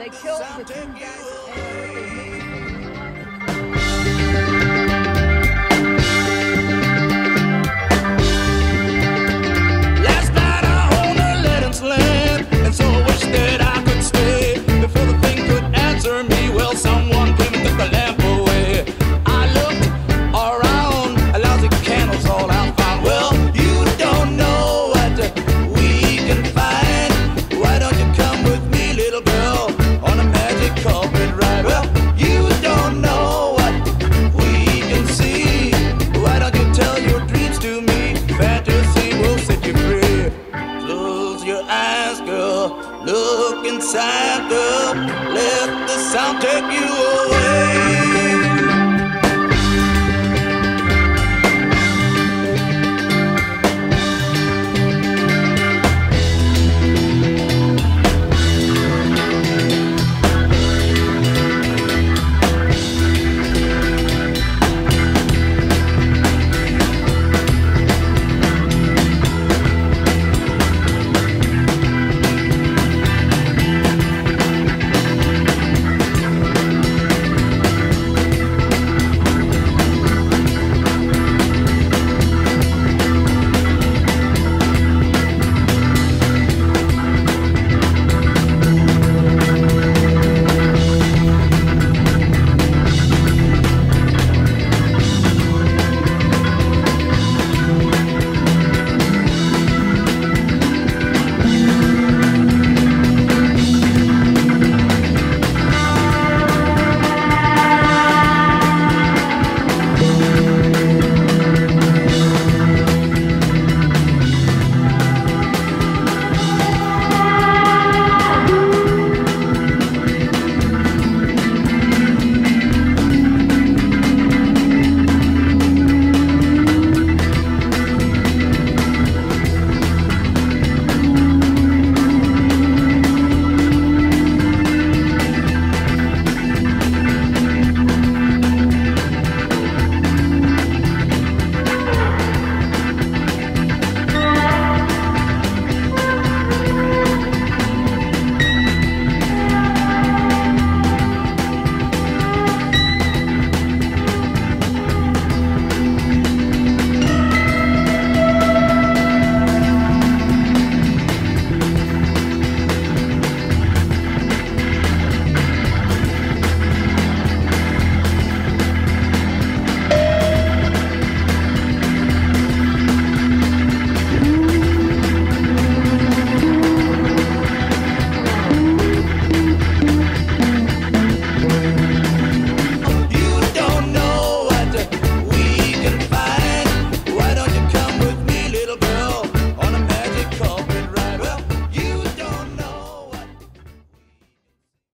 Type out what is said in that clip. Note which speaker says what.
Speaker 1: they killed the two guys.
Speaker 2: Last night I owned a Letton's land, and so I wish that I could stay. Before the thing could answer me, well, someone came and took the lamp away. I looked around, a lousy candle's all I found. Well, you don't know what we can find. Why don't you come with me, little girl, on a magic carpet ride? Well, you don't know what we can see. Why don't you tell your dreams to me? Fantasy will set you free. Close your eyes, girl. Look inside, girl. Let the sound take you away.